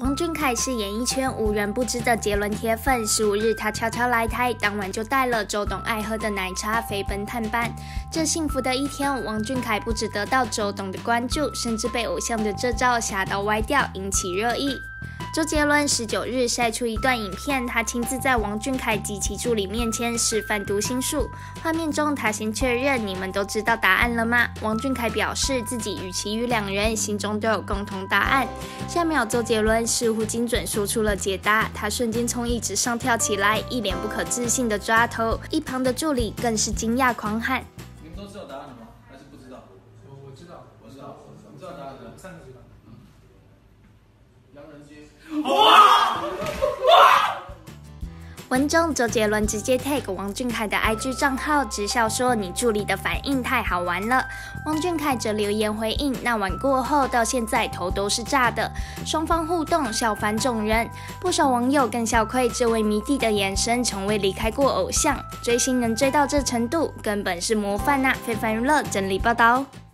王俊凯是演艺圈无人不知的杰伦铁粉。15日，他悄悄来台，当晚就带了周董爱喝的奶茶飞奔探班。这幸福的一天，王俊凯不只得到周董的关注，甚至被偶像的这招吓到歪掉，引起热议。周杰伦19日晒出一段影片，他亲自在王俊凯及其助理面前示范读心术。画面中，他先确认：“你们都知道答案了吗？”王俊凯表示自己与其余两人心中都有共同答案。下秒，周杰伦似乎精准说出了解答，他瞬间从椅子上跳起来，一脸不可置信的抓头。一旁的助理更是惊讶狂喊：“ 你们都知道答案了吗？还是不知道？”“ 我知道， 你知道答案了？3个知道。洋人街。”哇！ 文中，周杰伦直接 tag 王俊凯的 IG 账号，直笑说：“你助理的反应太好玩了。”王俊凯则留言回应：“那晚过后到现在头都是炸的。”双方互动笑翻众人，不少网友更笑愧这位迷弟的眼神从未离开过偶像，追星能追到这程度，根本是模范啊！非凡娱乐整理报道。